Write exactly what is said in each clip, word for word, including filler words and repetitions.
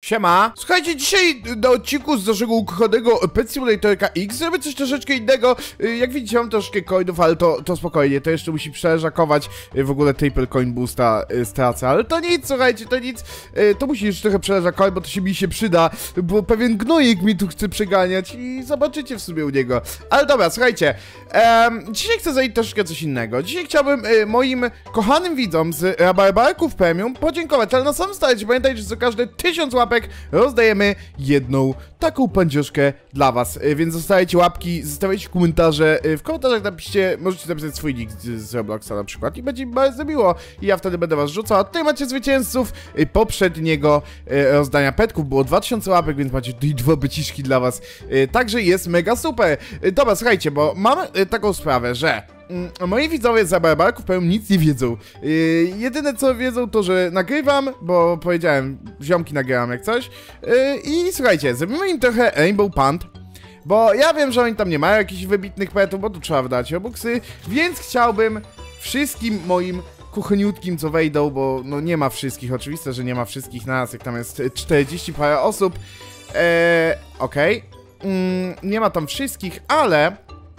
Siema. Słuchajcie, dzisiaj na odcinku z naszego ukochanego Pet Simulatorka X zrobię coś troszeczkę innego. Jak widzicie, mam troszkę coinów, ale to, to spokojnie, to jeszcze musi przeleżakować. W ogóle triple coin boosta stracę, ale to nic, słuchajcie, to nic. To musi jeszcze trochę przeleżakować, bo to się mi się przyda, bo pewien gnojek mi tu chce przeganiać i zobaczycie w sobie u niego. Ale dobra, słuchajcie, um, dzisiaj chcę zrobić troszkę coś innego. Dzisiaj chciałbym y, moim kochanym widzom z Rabarbarków Premium podziękować, ale na samym starcie pamiętajcie, że za każde tysiąc łapek rozdajemy jedną taką pandzioszkę dla was, więc zostawiajcie łapki, zostawiajcie komentarze, w komentarzach napiszcie, możecie napisać swój nick z Robloxa na przykład i będzie mi bardzo miło i ja wtedy będę was rzucał, a tutaj macie zwycięzców poprzedniego rozdania petków, było dwa tysiące łapek, więc macie tutaj dwa peciszki dla was, także jest mega super. Dobra, słuchajcie, bo mam taką sprawę, że moi widzowie z Rabarbarków Premium nic nie wiedzą. Yy, jedyne co wiedzą to, że nagrywam, bo powiedziałem, ziomki nagrywam jak coś. Yy, I słuchajcie, zrobimy im trochę Rainbow Punt, bo ja wiem, że oni tam nie mają jakichś wybitnych petów, bo tu trzeba wydać obuksy, więc chciałbym wszystkim moim kuchniutkim co wejdą, bo no nie ma wszystkich, oczywiste, że nie ma wszystkich nas, jak tam jest czterdzieści parę osób. Yy, Okej, okay. yy, nie ma tam wszystkich, ale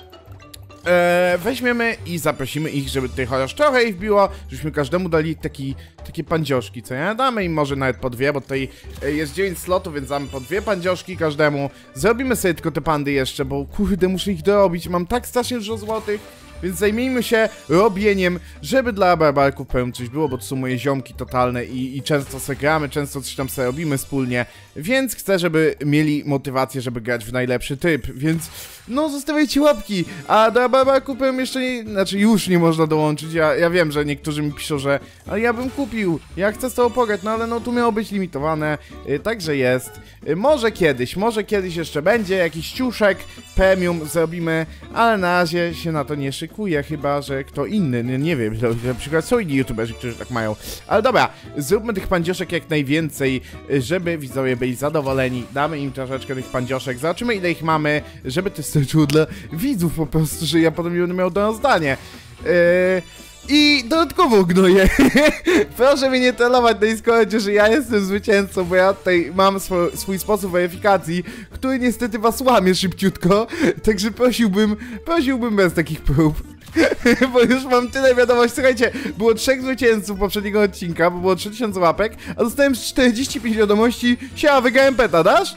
Eee, weźmiemy i zaprosimy ich, żeby tutaj chociaż trochę ich wbiło, żebyśmy każdemu dali taki, takie pandzioszki, co nie? Damy im może nawet po dwie, bo tutaj jest dziewięć slotów, więc damy po dwie pandzioszki każdemu. Zrobimy sobie tylko te pandy jeszcze, bo kurde, muszę ich dorobić, mam tak strasznie dużo złotych. Więc zajmijmy się robieniem, żeby dla Rabarbarków Premium coś było, bo to są moje ziomki totalne i, i często sobie gramy, często coś tam sobie robimy wspólnie. Więc chcę, żeby mieli motywację, żeby grać w najlepszy tryb, więc no zostawiajcie łapki. A do Rabarbarków Premium jeszcze nie, znaczy już nie można dołączyć, ja, ja wiem, że niektórzy mi piszą, że ale ja bym kupił, ja chcę z tobą pograć, no ale no tu miało być limitowane, yy, także jest. Yy, może kiedyś, może kiedyś jeszcze będzie jakiś ciuszek premium zrobimy, ale na razie się na to nie szykuje. Chyba, że kto inny, nie, nie wiem, na przykład są inni youtuberzy, którzy tak mają. Ale dobra, zróbmy tych pandzioszek jak najwięcej, żeby widzowie byli zadowoleni. Damy im troszeczkę tych pandzioszek, zobaczymy ile ich mamy, żeby to starczyło dla widzów po prostu, że ja potem nie będę miał do rozdania. Yy... I dodatkowo gnoję. Proszę mnie nie trollować na Discordzie, że ja jestem zwycięzcą, bo ja tutaj mam swój, swój sposób weryfikacji, który niestety was łamie szybciutko. Także prosiłbym, prosiłbym bez takich prób. Bo już mam tyle wiadomości. Słuchajcie, było trzech zwycięzców poprzedniego odcinka, bo było trzy tysiące łapek, a dostałem czterdzieści pięć wiadomości. Siema, wygrałem peta, dasz?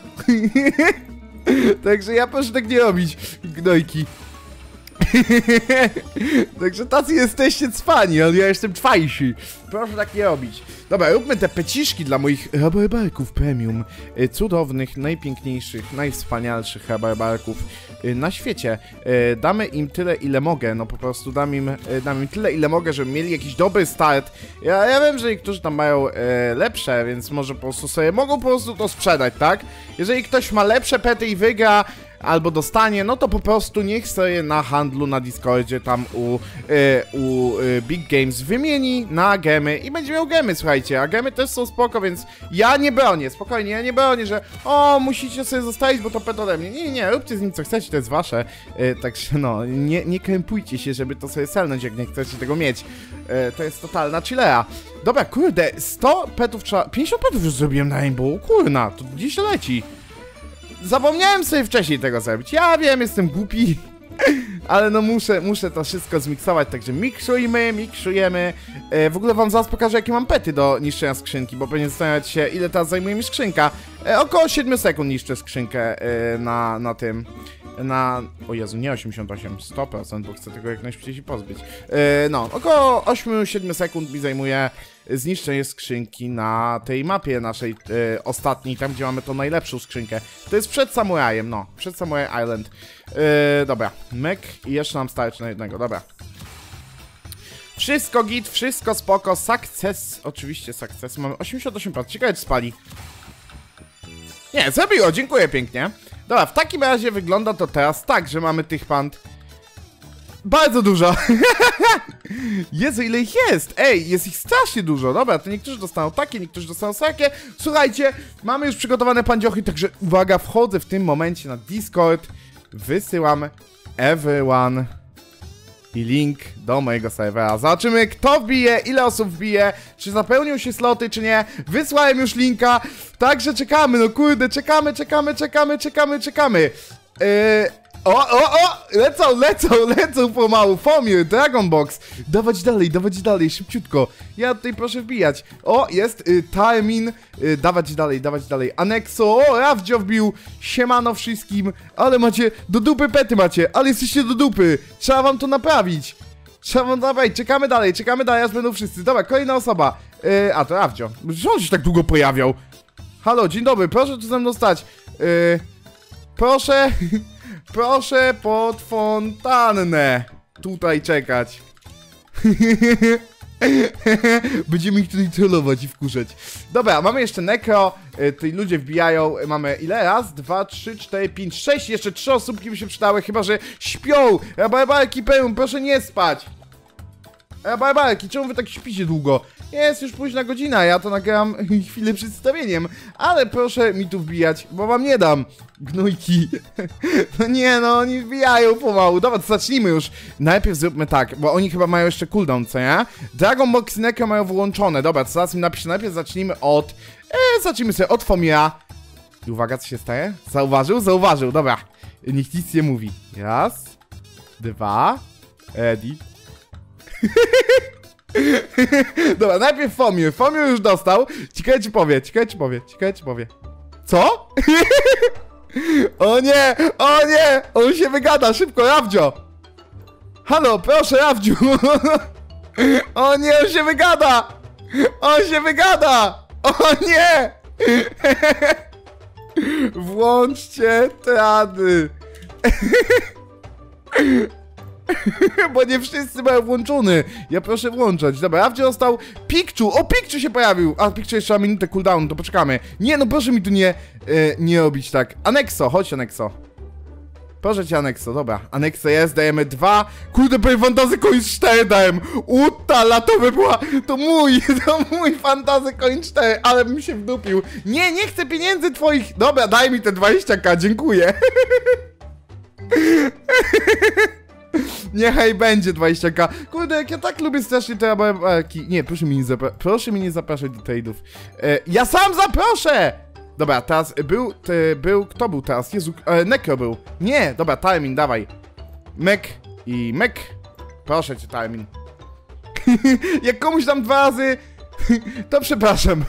Także ja proszę tak nie robić, gnojki. Także tacy jesteście cwani, ale ja jestem czwajszy. Proszę tak nie robić. Dobra, róbmy te peciszki dla moich Rabarbarków Premium. Cudownych, najpiękniejszych, najwspanialszych Rabarbarków na świecie. Damy im tyle, ile mogę. No po prostu dam im, dam im tyle, ile mogę, żeby mieli jakiś dobry start. Ja, ja wiem, że niektórzy tam mają e, lepsze, więc może po prostu sobie mogą po prostu to sprzedać, tak? Jeżeli ktoś ma lepsze pety i wygra albo dostanie, no to po prostu niech sobie na handlu na Discordzie tam u, y, u y, Big Games wymieni na gemy i będzie miał gemy, słuchajcie, a gemy też są spoko, więc ja nie bronię, spokojnie, ja nie bronię, że o, musicie sobie zostawić, bo to pet ode mnie, nie, nie, róbcie z nim co chcecie, to jest wasze, y, także no, nie, nie krępujcie się, żeby to sobie selnąć, jak nie chcecie tego mieć, y, to jest totalna chillea. Dobra, kurde, sto petów trzeba, pięćdziesiąt petów już zrobiłem na Rainbow, kurna, to gdzieś leci. Zapomniałem sobie wcześniej tego zrobić. Ja wiem, jestem głupi. Ale no muszę, muszę to wszystko zmiksować, także miksujmy, miksujemy. E, w ogóle wam zaraz pokażę, jakie mam pety do niszczenia skrzynki, bo pewnie zastanawiać się, ile teraz zajmuje mi skrzynka. E, około siedem sekund niszczę skrzynkę e, na, na tym. Na... O Jezu, nie osiemdziesiąt osiem, sto procent, bo chcę tego jak najszybciej się pozbyć. E, no, około osiem siedem sekund mi zajmuje zniszczenie skrzynki na tej mapie naszej e, ostatniej, tam gdzie mamy tą najlepszą skrzynkę. To jest przed Samurajem, no, przed Samurai Island. E, dobra, myk i jeszcze nam starczy na jednego, dobra. Wszystko git, wszystko spoko, sukces, oczywiście sukces, mamy osiemdziesiąt osiem procent, ciekawe czy spali. Nie, zrobiło, dziękuję pięknie. Dobra, w takim razie wygląda to teraz tak, że mamy tych pand bardzo dużo. Jezu, ile ich jest? Ej, jest ich strasznie dużo. Dobra, to niektórzy dostaną takie, niektórzy dostaną takie. Słuchajcie, mamy już przygotowane pandziochy, także uwaga, wchodzę w tym momencie na Discord. Wysyłam everyone i link do mojego serwera. Zobaczymy, kto wbije, ile osób wbije, czy zapełnią się sloty, czy nie. Wysłałem już linka, także czekamy, no kurde, czekamy, czekamy, czekamy, czekamy, czekamy. Yy, o, o, o, lecą, lecą, lecą pomału. Fomir, Dragon Box. Dawać dalej, dawać dalej, szybciutko. Ja tutaj proszę wbijać. O, jest, y, Taemin, y, dawać dalej, dawać dalej. Anexo, o, Rawdzio wbił. Siemano wszystkim, ale macie, do dupy pety macie, ale jesteście do dupy. Trzeba wam to naprawić. Trzeba wam to naprawić, czekamy dalej, czekamy dalej, aż będą wszyscy. Dobra, kolejna osoba. Y, a, to Rawdzio. Że on się tak długo pojawiał? Halo, dzień dobry, proszę tu ze mną stać. Y, proszę... Proszę pod fontannę tutaj czekać. Będziemy ich tutaj trollować i wkurzać. Dobra, mamy jeszcze Necro. Tutaj ludzie wbijają. Mamy ile? Raz, dwa, trzy, cztery, pięć, sześć. Jeszcze trzy osóbki by się przydały, chyba że śpią. Barbarki pełen, proszę nie spać. Barbarki, czemu wy tak śpicie długo? Jest już późna godzina, ja to nagram chwilę przed stawieniem. Ale proszę mi tu wbijać, bo wam nie dam. Gnójki. No nie no, oni wbijają pomału. Dobra, to zacznijmy już. Najpierw zróbmy tak, bo oni chyba mają jeszcze cooldown, co nie? Dragon Box i Necro mają wyłączone. Dobra, to zaraz mi napiszę. Najpierw zacznijmy od... E, zacznijmy sobie od Fomira. I uwaga, co się staje? Zauważył? Zauważył, dobra. Niech nic nie mówi. Raz. Dwa. Ready. Dobra, najpierw Fomir. Fomir już dostał. Ciekawe ci powie, ciekawe ci powie, ciekawe ci powie. Co? O nie, o nie, on się wygada, szybko, Rawdzio. Halo, proszę, Rawdziu. O nie, on się wygada. On się wygada. O nie. Włączcie trady. Bo nie wszyscy mają włączony. Ja proszę włączać. Dobra, Rawdzio dostał Pikachu. O, Pikachu się pojawił. A, Pikachu jeszcze ma minutę cooldownu, to poczekamy. Nie, no proszę mi tu nie, e, nie robić tak. Anexo, chodź Anexo. Proszę cię Anexo, dobra. Anexo jest, dajemy dwa. Kurde, powiem Fantasy Coins cztery dałem. Utala, to by była, to mój, to mój Fantasy Coin cztery, ale bym się wdupił. Nie, nie chcę pieniędzy twoich. Dobra, daj mi te dwadzieścia ka, dziękuję. Niechaj będzie dwadzieścia ka. Kurde, jak ja tak lubię strasznie te abarki. Nie, proszę mi nie zapraszać. Proszę mi nie zapraszać do trade'ów. E, ja sam zaproszę! Dobra, teraz był, te, był, kto był teraz? Jezu, e, Necro był. Nie, dobra, Taemin, dawaj. Mek i Mek. Proszę cię, Taemin. Jak komuś dam dwa razy, to przepraszam.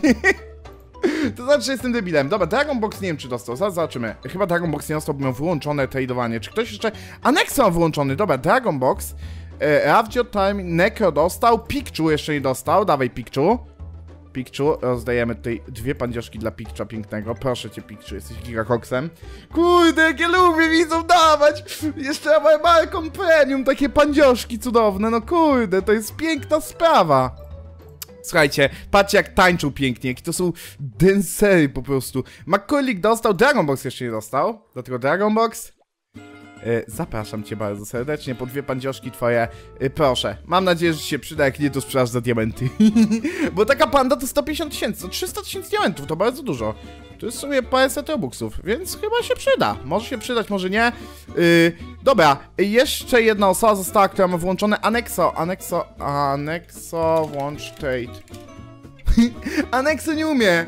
To znaczy, że jestem debilem. Dobra, Dragon Box nie wiem, czy dostał. Zaraz zobaczymy. Chyba Dragon Box nie dostał, bo miał wyłączone tradowanie. Czy ktoś jeszcze... Anexo ma wyłączony. Dobra, Dragon Box. E, Rawdzio, Time, Necro dostał. Pikachu jeszcze nie dostał. Dawaj, Pikachu. Pikachu. Rozdajemy tutaj dwie pandzioszki dla Pikachu pięknego. Proszę cię, Pikachu, jesteś gigakoksem. Kurde, jak ja lubię widzom dawać. Jeszcze Marką Premium, takie pandzioszki cudowne. No kurde, to jest piękna sprawa. Słuchajcie, patrzcie jak tańczą pięknie, jakie to są dancery po prostu. McCulloch dostał, Dragon Box jeszcze nie dostał. Do tego Dragon Box. Yy, zapraszam cię bardzo serdecznie, po dwie pandzioszki twoje, yy, proszę. Mam nadzieję, że ci się przyda, jak nie to sprzedaż za diamenty. Bo taka panda to sto pięćdziesiąt tysięcy, to trzysta tysięcy diamentów, to bardzo dużo. To jest sobie paręset robuxów, więc chyba się przyda. Może się przydać, może nie. Yy, dobra, jeszcze jedna osoba została, która ma włączone Anexo. Anexo, Anexo, włącz trade. Anexo nie umie.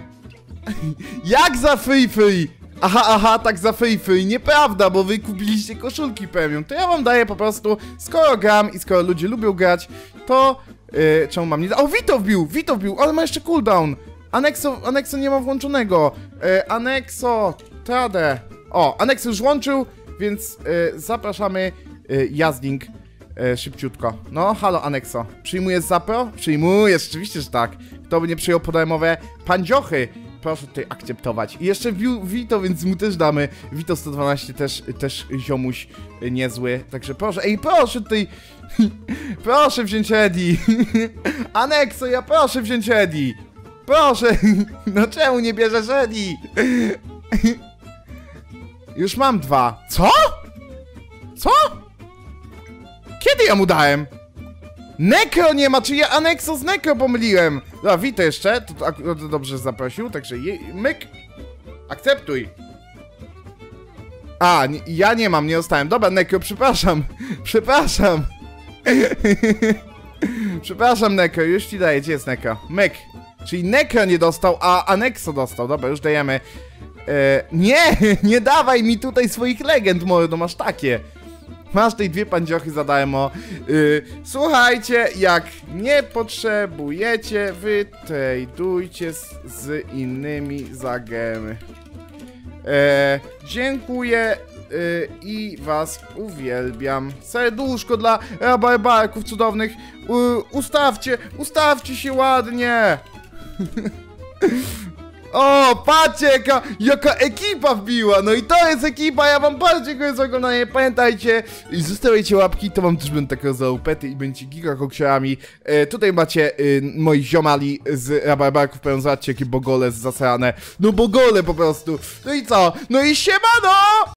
Jak za free free? Aha, aha, tak za free free. Nieprawda, bo wy kupiliście koszulki premium. To ja wam daję po prostu, skoro gram i skoro ludzie lubią grać, to... Yy, czemu mam nie... O, Vito wbił, Vito wbił, ale ma jeszcze cooldown. Anexo, Anexo nie ma włączonego. E, Anexo, tradę. O, Anexo już włączył, więc e, zapraszamy e, Jazding e, szybciutko. No, halo Anexo. Przyjmujesz zapro? Przyjmujesz, rzeczywiście, że tak. Kto by nie przyjął podarmowe pandziochy? Proszę tutaj akceptować. I jeszcze Vito, więc mu też damy. Vito sto dwanaście też, też ziomuś niezły. Także proszę, ej, proszę tutaj. Proszę wziąć ready. Anexo, ja proszę wziąć ready. Proszę! No czemu nie bierzesz ready? Już mam dwa. Co? Co? Kiedy ja mu dałem? Necro nie ma, czy ja Anexo z Necro pomyliłem? Dobra, Vito jeszcze, to, to, to, to dobrze zaprosił, także je, myk. Akceptuj. A, nie, ja nie mam, nie dostałem. Dobra, Necro, przepraszam. Przepraszam. Przepraszam, Neko, już ci daję, gdzie jest Neko? Myk. Czyli Neko nie dostał, a Anexo dostał. Dobra, już dajemy. E, nie, nie dawaj mi tutaj swoich legend, mordo, masz takie. Masz tej dwie pandziochy za darmo. Yy, słuchajcie, jak nie potrzebujecie, wy tradujcie z, z innymi za gemy. E, dziękuję yy, i was uwielbiam. Serduszko dla rabarbarków cudownych. Yy, ustawcie, ustawcie się ładnie. O, patrzcie, jaka, jaka ekipa wbiła, no i to jest ekipa, ja wam bardzo dziękuję za oglądanie, pamiętajcie, i zostawiajcie łapki, to wam też będę tak rozdał pety i będziecie gigakoksiorami. E, tutaj macie e, moich ziomali z rabarbarków, powiem, zobaczcie, jakie bogole zasrane, no bogole po prostu, no i co, no i siemano!